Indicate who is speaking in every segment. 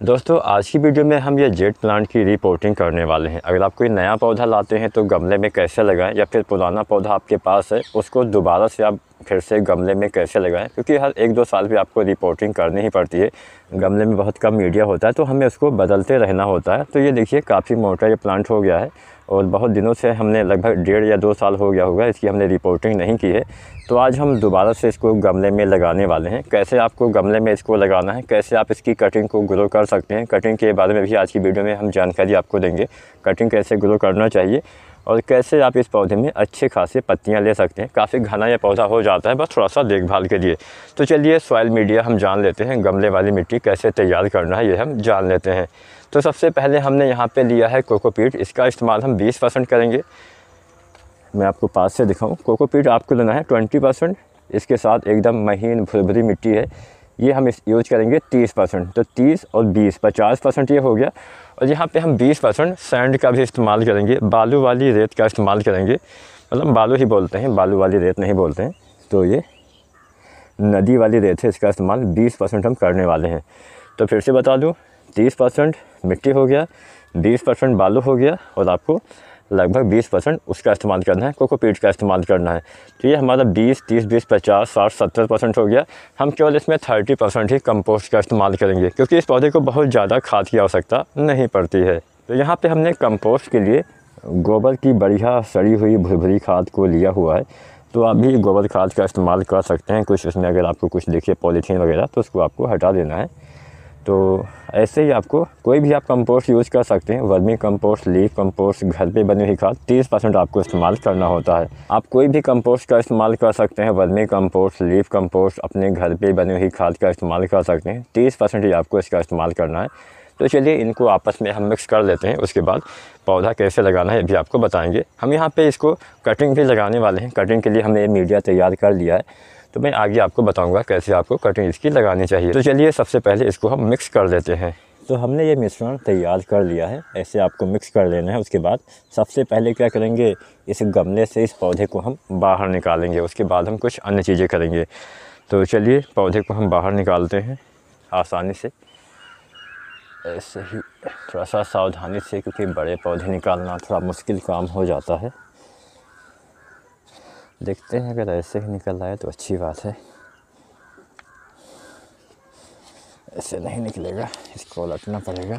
Speaker 1: दोस्तों आज की वीडियो में हम ये जेड प्लांट की रिपोर्टिंग करने वाले हैं। अगर आप कोई नया पौधा लाते हैं तो गमले में कैसे लगाएं, या फिर पुराना पौधा आपके पास है उसको दोबारा से आप फिर से गमले में कैसे लगाएं, क्योंकि हर 1-2 साल पे आपको रिपोर्टिंग करनी ही पड़ती है। गमले में बहुत कम मीडिया होता है तो हमें उसको बदलते रहना होता है। तो ये देखिए काफ़ी मोटा ये प्लांट हो गया है और बहुत दिनों से हमने लगभग 1.5 या 2 साल हो गया होगा इसकी हमने रिपोर्टिंग नहीं की है। तो आज हम दोबारा से इसको गमले में लगाने वाले हैं। कैसे आपको गमले में इसको लगाना है, कैसे आप इसकी कटिंग को ग्रो कर सकते हैं, कटिंग के बारे में भी आज की वीडियो में हम जानकारी आपको देंगे। कटिंग कैसे ग्रो करना चाहिए और कैसे आप इस पौधे में अच्छे खासे पत्तियां ले सकते हैं। काफ़ी घना यह पौधा हो जाता है, बस थोड़ा सा देखभाल के लिए। तो चलिए सॉइल मीडिया हम जान लेते हैं, गमले वाली मिट्टी कैसे तैयार करना है ये हम जान लेते हैं। तो सबसे पहले हमने यहाँ पे लिया है कोकोपीट। इसका इस्तेमाल हम 20% करेंगे। मैं आपको पास से दिखाऊं, कोकोपीट आपको लेना है 20%। इसके साथ एकदम महीन भुरभुरी मिट्टी है, ये हम इस यूज करेंगे 30%। तो 30 और 20 50% ये हो गया। और यहाँ पे हम 20% सैंड का भी इस्तेमाल करेंगे, बालू वाली रेत का इस्तेमाल करेंगे। मतलब बालू ही बोलते हैं, बालू वाली रेत नहीं बोलते हैं। तो ये नदी वाली रेत है, इसका इस्तेमाल 20% हम करने वाले हैं। तो फिर से बता दूँ, 30% मिट्टी हो गया, 20% बालू हो गया और आपको लगभग 20% उसका इस्तेमाल करना है, कोकोपीट का इस्तेमाल करना है। तो ये हमारा 20, 30, 20, 50, 60, 70% हो गया। हम केवल इसमें 30% ही कंपोस्ट का इस्तेमाल करेंगे, क्योंकि इस पौधे को बहुत ज़्यादा खाद की आवश्यकता नहीं पड़ती है। तो यहाँ पे हमने कंपोस्ट के लिए गोबर की बढ़िया सड़ी हुई भुरभुरी खाद को लिया हुआ है। तो आप भी गोबर खाद का इस्तेमाल कर सकते हैं। कुछ उसमें अगर आपको कुछ दिखे पॉलीथीन वगैरह तो उसको आपको हटा देना है। तो ऐसे ही आपको कोई भी आप कंपोस्ट यूज़ कर सकते हैं, वर्मी कंपोस्ट, लीफ कंपोस्ट, घर पे बनी हुई खाद 30% आपको इस्तेमाल करना होता है। आप कोई भी कंपोस्ट का इस्तेमाल कर सकते हैं, वर्मी कंपोस्ट, लीफ कंपोस्ट, अपने घर पे बनी हुई खाद का इस्तेमाल कर सकते हैं। 30% ही आपको इसका इस्तेमाल करना है। तो चलिए इनको आपस में हम मिक्स कर लेते हैं, उसके बाद पौधा कैसे लगाना है ये भी आपको बताएंगे। हम यहाँ पे इसको कटिंग भी लगाने वाले हैं। कटिंग के लिए हमने मीडिया तैयार कर लिया है, तो मैं आगे आपको बताऊंगा कैसे आपको कटिंग इसकी लगानी चाहिए। तो चलिए सबसे पहले इसको हम मिक्स कर लेते हैं। तो हमने ये मिश्रण तैयार कर लिया है, ऐसे आपको मिक्स कर लेना है। उसके बाद सबसे पहले क्या करेंगे, इस गमले से इस पौधे को हम बाहर निकालेंगे। उसके बाद हम कुछ अन्य चीज़ें करेंगे। तो चलिए पौधे को हम बाहर निकालते हैं आसानी से, ऐसे ही थोड़ा सा सावधानी से, क्योंकि बड़े पौधे निकालना थोड़ा मुश्किल काम हो जाता है। देखते हैं अगर ऐसे ही निकल आए तो अच्छी बात है, ऐसे नहीं निकलेगा, इसको उलटना पड़ेगा।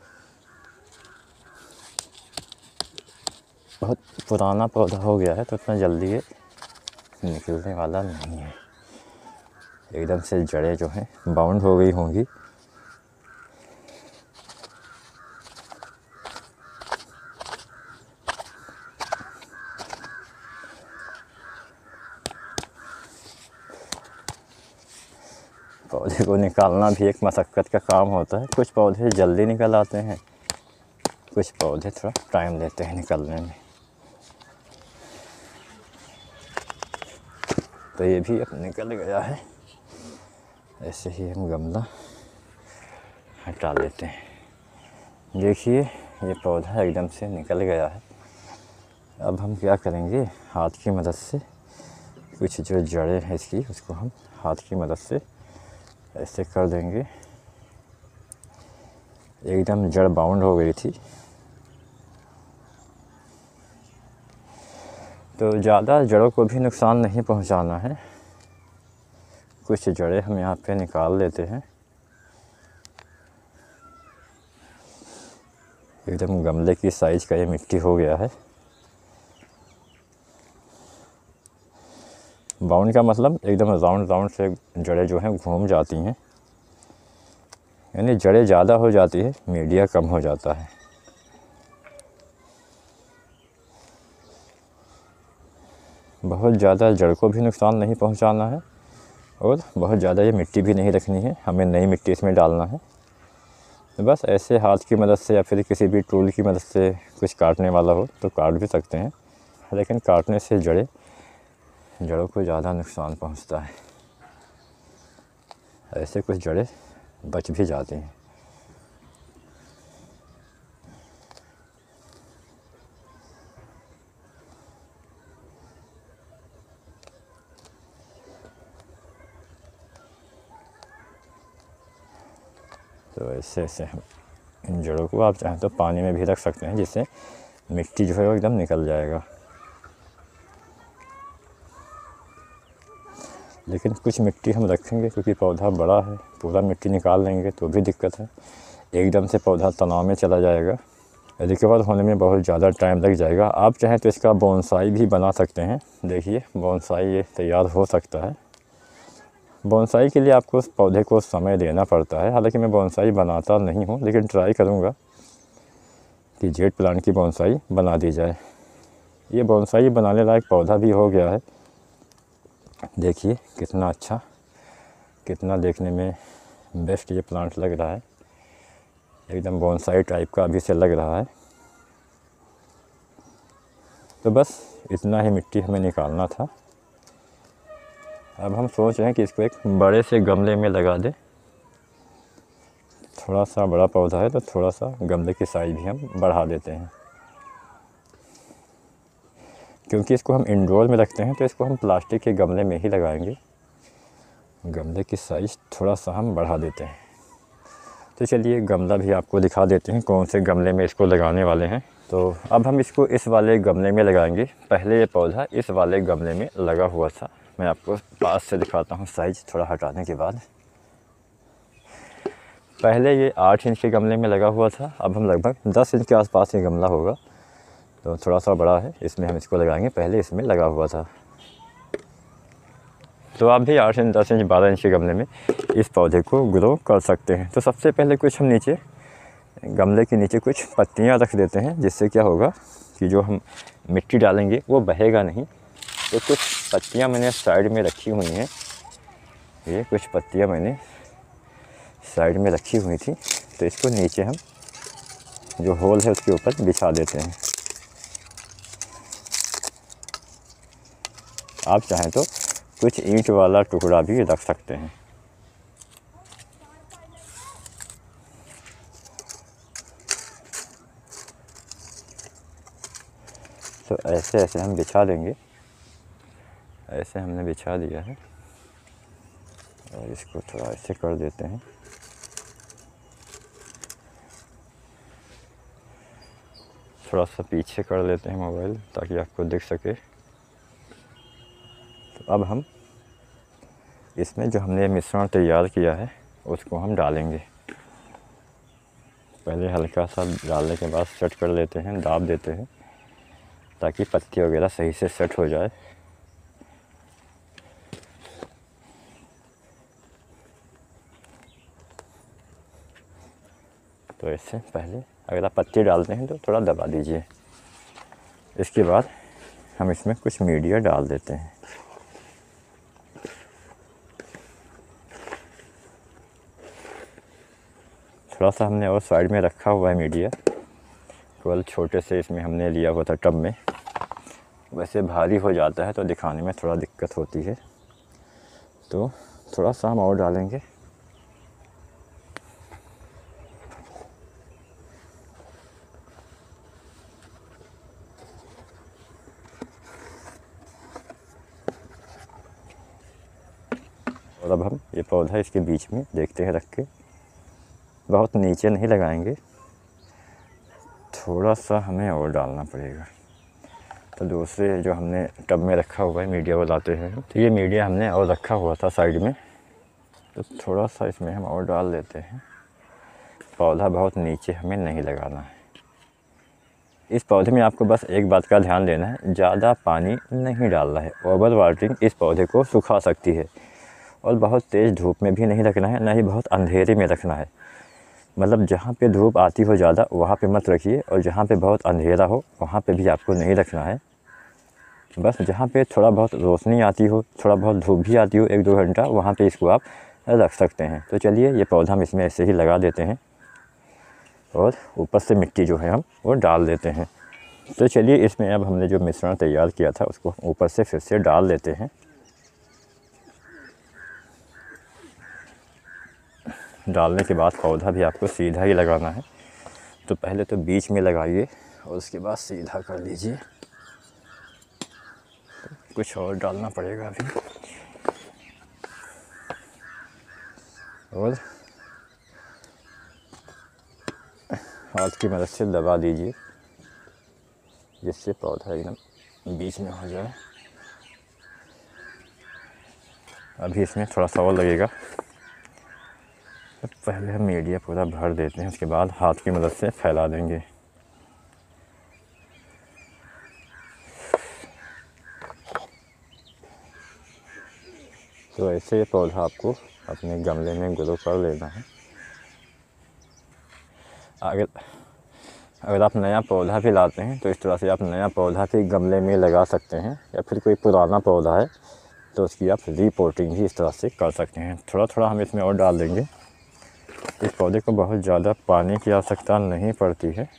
Speaker 1: बहुत पुराना पौधा हो गया है तो इतना जल्दी ये निकलने वाला नहीं है। एकदम से जड़ें जो हैं बाउंड हो गई होंगी। पौधे को निकालना भी एक मशक्क़त का काम होता है। कुछ पौधे जल्दी निकल आते हैं, कुछ पौधे थोड़ा टाइम लेते हैं निकलने में। तो ये भी अब निकल गया है। ऐसे ही हम गमला हटा लेते हैं। देखिए ये पौधा एकदम से निकल गया है। अब हम क्या करेंगे, हाथ की मदद से कुछ जो जड़ें हैं इसकी, उसको हम हाथ की मदद से ऐसे कर देंगे। एकदम जड़ बाउंड हो गई थी। तो ज़्यादा जड़ों को भी नुकसान नहीं पहुंचाना है। कुछ जड़ें हम यहाँ पे निकाल लेते हैं। एकदम गमले की साइज़ का ये मिट्टी हो गया है। बाउंड का मतलब एकदम राउंड राउंड से जड़ें जो हैं घूम जाती हैं, यानी जड़ें ज़्यादा हो जाती है, मीडिया कम हो जाता है। बहुत ज़्यादा जड़ को भी नुकसान नहीं पहुंचाना है और बहुत ज़्यादा ये मिट्टी भी नहीं रखनी है, हमें नई मिट्टी इसमें डालना है। तो बस ऐसे हाथ की मदद से या फिर किसी भी टूल की मदद से, कुछ काटने वाला हो तो काट भी सकते हैं, लेकिन काटने से जड़ों को ज़्यादा नुकसान पहुंचता है। ऐसे कुछ जड़ें बच भी जाती हैं। तो तो ऐसे ऐसे हम इन जड़ों को आप चाहें तो पानी में भी रख सकते हैं, जिससे मिट्टी जो है वो एकदम निकल जाएगा। लेकिन कुछ मिट्टी हम रखेंगे क्योंकि पौधा बड़ा है, पूरा मिट्टी निकाल लेंगे तो भी दिक्कत है, एकदम से पौधा तनाव में चला जाएगा, रिकवर होने में बहुत ज़्यादा टाइम लग जाएगा। आप चाहें तो इसका बोनसाई भी बना सकते हैं। देखिए बोनसाई ये तैयार हो सकता है। बोनसाई के लिए आपको उस पौधे को समय देना पड़ता है। हालांकि मैं बोनसाई बनाता नहीं हूँ, लेकिन ट्राई करूँगा कि जेट प्लांट की बोनसाई बना दी जाए। ये बोनसाई बनाने लायक पौधा भी हो गया है। देखिए कितना अच्छा, कितना देखने में बेस्ट ये प्लांट लग रहा है, एकदम बोनसाई टाइप का अभी से लग रहा है। तो बस इतना ही मिट्टी हमें निकालना था। अब हम सोच रहे हैं कि इसको एक बड़े से गमले में लगा दें। थोड़ा सा बड़ा पौधा है तो थोड़ा सा गमले की साइज़ भी हम बढ़ा देते हैं, क्योंकि इसको हम इंडोर में रखते हैं तो इसको हम प्लास्टिक के गमले में ही लगाएंगे। गमले की साइज़ थोड़ा सा हम बढ़ा देते हैं। तो चलिए गमला भी आपको दिखा देते हैं कौन से गमले में इसको लगाने वाले हैं। तो अब हम इसको इस वाले गमले में लगाएंगे। पहले ये पौधा इस वाले गमले में लगा हुआ था। मैं आपको पास से दिखाता हूँ साइज़ थोड़ा हटाने के बाद। पहले ये 8 इंच के गमले में लगा हुआ था, अब हम लगभग 10 इंच के आसपास ये गमला होगा, तो थोड़ा सा बड़ा है, इसमें हम इसको लगाएंगे। पहले इसमें लगा हुआ था। तो आप भी 8 इंच 10 इंच 12 इंच के गमले में इस पौधे को ग्रो कर सकते हैं। तो सबसे पहले कुछ हम नीचे गमले के नीचे कुछ पत्तियां रख देते हैं, जिससे क्या होगा कि जो हम मिट्टी डालेंगे वो बहेगा नहीं। तो कुछ पत्तियां मैंने साइड में रखी हुई हैं, ये कुछ पत्तियां मैंने साइड में रखी हुई थी। तो इसको नीचे हम जो होल है उसके ऊपर बिछा देते हैं। आप चाहें तो कुछ ईंट वाला टुकड़ा भी रख सकते हैं। तो ऐसे ऐसे हम बिछा देंगे। ऐसे हमने बिछा दिया है और इसको थोड़ा ऐसे कर देते हैं। थोड़ा सा पीछे कर लेते हैं मोबाइल ताकि आपको दिख सके। तो अब हम इसमें जो हमने मिश्रण तैयार किया है उसको हम डालेंगे। पहले हल्का सा डालने के बाद सेट कर लेते हैं, दाब देते हैं ताकि पत्ती वगैरह सही से सेट हो जाए। तो ऐसे पहले अगर आप पत्ती डालते हैं तो थोड़ा दबा दीजिए। इसके बाद हम इसमें कुछ मीडिया डाल देते हैं। थोड़ा सा हमने और साइड में रखा हुआ है मीडिया, केवल छोटे से इसमें हमने लिया हुआ था टब में। वैसे भारी हो जाता है तो दिखाने में थोड़ा दिक्कत होती है, तो थोड़ा सा हम और डालेंगे। और अब हम ये पौधा इसके बीच में देखते हैं रख के, बहुत नीचे नहीं लगाएंगे, थोड़ा सा हमें और डालना पड़ेगा। तो दूसरे जो हमने टब में रखा हुआ है मीडिया वो लाते हैं, तो ये मीडिया हमने और रखा हुआ था साइड में, तो थोड़ा सा इसमें हम और डाल देते हैं। पौधा बहुत नीचे हमें नहीं लगाना है। इस पौधे में आपको बस एक बात का ध्यान देना है, ज़्यादा पानी नहीं डालना है। ओवर वाटरिंग इस पौधे को सुखा सकती है। और बहुत तेज़ धूप में भी नहीं रखना है, ना ही बहुत अंधेरे में रखना है। मतलब जहाँ पे धूप आती हो ज़्यादा वहाँ पे मत रखिए, और जहाँ पे बहुत अंधेरा हो वहाँ पे भी आपको नहीं रखना है। बस जहाँ पे थोड़ा बहुत रोशनी आती हो, थोड़ा बहुत धूप भी आती हो 1-2 घंटा, वहाँ पे इसको आप रख सकते हैं। तो चलिए ये पौधा हम इसमें ऐसे ही लगा देते हैं और ऊपर से मिट्टी जो है हम वो डाल देते हैं। तो चलिए इसमें अब हमने जो मिश्रण तैयार किया था उसको ऊपर से फिर से डाल देते हैं। डालने के बाद पौधा भी आपको सीधा ही लगाना है। तो पहले तो बीच में लगाइए और उसके बाद सीधा कर लीजिए। तो कुछ और डालना पड़ेगा अभी। और हाथ की मदद से दबा दीजिए, जिससे पौधा एकदम बीच में हो जाए। अभी इसमें थोड़ा सा और लगेगा, तो पहले हम मीडिया पूरा भर देते हैं, उसके बाद हाथ की मदद से फैला देंगे। तो ऐसे ये पौधा आपको अपने गमले में ग्रो कर लेना है। अगर आप नया पौधा भी लाते हैं तो इस तरह से आप नया पौधा भी गमले में लगा सकते हैं, या फिर कोई पुराना पौधा है तो उसकी आप रीपोर्टिंग भी इस तरह से कर सकते हैं। थोड़ा थोड़ा हम इसमें और डाल देंगे। इस पौधे को बहुत ज़्यादा पानी की आवश्यकता नहीं पड़ती है।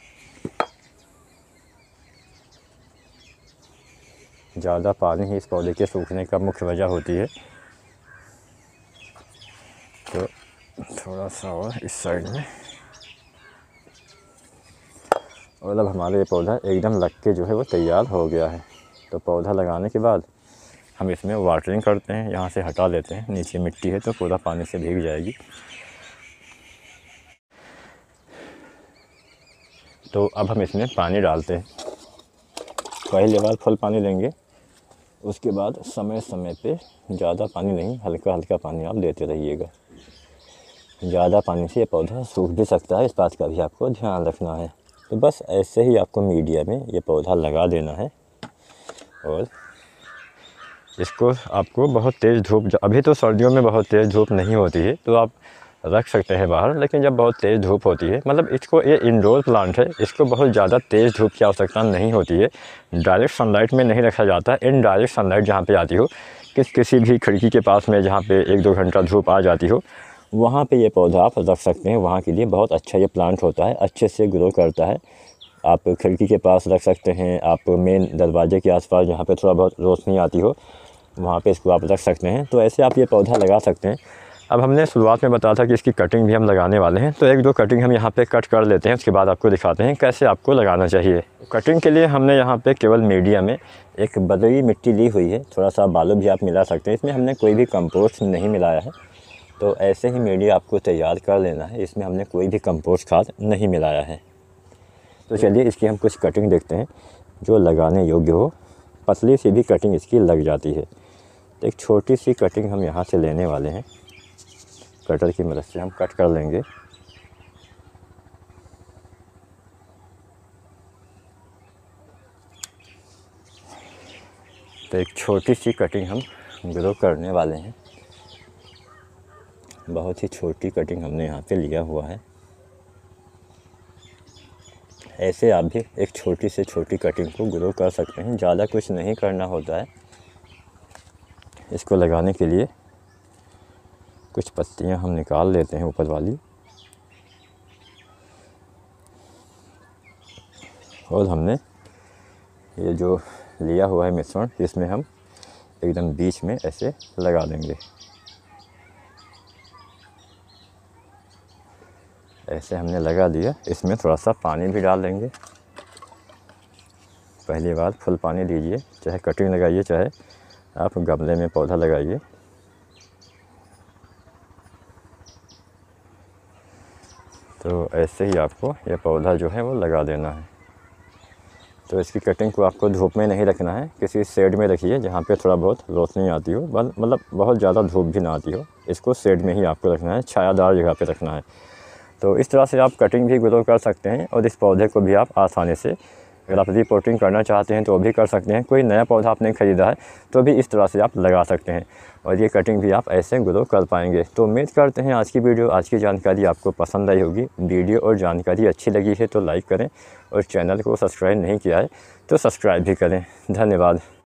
Speaker 1: ज़्यादा पानी ही इस पौधे के सूखने का मुख्य वजह होती है। तो थोड़ा सा और इस साइड में, और अब हमारा ये पौधा एकदम लग के जो है वो तैयार हो गया है। तो पौधा लगाने के बाद हम इसमें वाटरिंग करते हैं, यहाँ से हटा लेते हैं, नीचे मिट्टी है तो पूरा पानी से भीग जाएगी। तो अब हम इसमें पानी डालते हैं। पहली बार फुल पानी लेंगे, उसके बाद समय समय पे ज़्यादा पानी नहीं, हल्का हल्का पानी आप देते रहिएगा। ज़्यादा पानी से ये पौधा सूख भी सकता है, इस बात का भी आपको ध्यान रखना है। तो बस ऐसे ही आपको मीडिया में ये पौधा लगा देना है। और इसको आपको बहुत तेज़ धूप, अभी तो सर्दियों में बहुत तेज़ धूप नहीं होती है तो आप रख सकते हैं बाहर, लेकिन जब बहुत तेज़ धूप होती है, मतलब इसको, ये इंडोर प्लांट है, इसको बहुत ज़्यादा तेज़ धूप की आवश्यकता नहीं होती है। डायरेक्ट सनलाइट में नहीं रखा जाता, इनडायरेक्ट सनलाइट जहाँ पे आती हो, किसी भी खिड़की के पास में जहाँ पे 1-2 घंटा धूप आ जाती हो, वहाँ पे ये पौधा आप रख सकते हैं। वहाँ के लिए बहुत अच्छा ये प्लांट होता है, अच्छे से ग्रो करता है। आप खिड़की के पास रख सकते हैं, आप मेन दरवाजे के आसपास जहाँ पे थोड़ा बहुत रोशनी आती हो, वहाँ पे इसको आप रख सकते हैं। तो ऐसे आप ये पौधा लगा सकते हैं। अब हमने शुरुआत में बताया था कि इसकी कटिंग भी हम लगाने वाले हैं, तो 1-2 कटिंग हम यहाँ पे कट कर लेते हैं, उसके बाद आपको दिखाते हैं कैसे आपको लगाना चाहिए। कटिंग के लिए हमने यहाँ पे केवल मीडिया में एक बलुई मिट्टी ली हुई है, थोड़ा सा बालू भी आप मिला सकते हैं। इसमें हमने कोई भी कंपोस्ट नहीं मिलाया है। तो ऐसे ही मीडिया आपको तैयार कर लेना है, इसमें हमने कोई भी कंपोस्ट खाद नहीं मिलाया है। तो चलिए इसकी हम कुछ कटिंग देखते हैं जो लगाने योग्य हो। पतली सी भी कटिंग इसकी लग जाती है। तो एक छोटी सी कटिंग हम यहाँ से लेने वाले हैं, कटर की मदद से हम कट कर लेंगे। तो एक छोटी सी कटिंग हम ग्रो करने वाले हैं। बहुत ही छोटी कटिंग हमने यहाँ पे लिया हुआ है। ऐसे आप भी एक छोटी से छोटी कटिंग को ग्रो कर सकते हैं, ज़्यादा कुछ नहीं करना होता है। इसको लगाने के लिए कुछ पत्तियाँ हम निकाल लेते हैं ऊपर वाली, और हमने ये जो लिया हुआ है मिश्रण, इसमें हम एकदम बीच में ऐसे लगा देंगे। ऐसे हमने लगा दिया। इसमें थोड़ा सा पानी भी डाल देंगे। पहली बार फुल पानी दीजिए, चाहे कटिंग लगाइए चाहे आप गमले में पौधा लगाइए। तो ऐसे ही आपको ये पौधा जो है वो लगा देना है। तो इसकी कटिंग को आपको धूप में नहीं रखना है, किसी शेड में रखिए जहाँ पे थोड़ा बहुत रोशनी आती हो, मतलब बहुत ज़्यादा धूप भी ना आती हो। इसको शेड में ही आपको रखना है, छायादार जगह पे रखना है। तो इस तरह से आप कटिंग भी ग्रो कर सकते हैं, और इस पौधे को भी आप आसानी से, अगर आप रिपोर्टिंग करना चाहते हैं तो भी कर सकते हैं। कोई नया पौधा आपने ख़रीदा है तो भी इस तरह से आप लगा सकते हैं, और ये कटिंग भी आप ऐसे ग्रो कर पाएंगे। तो उम्मीद करते हैं आज की जानकारी आपको पसंद आई होगी। वीडियो और जानकारी अच्छी लगी है तो लाइक करें, और चैनल को सब्सक्राइब नहीं किया है तो सब्सक्राइब भी करें। धन्यवाद।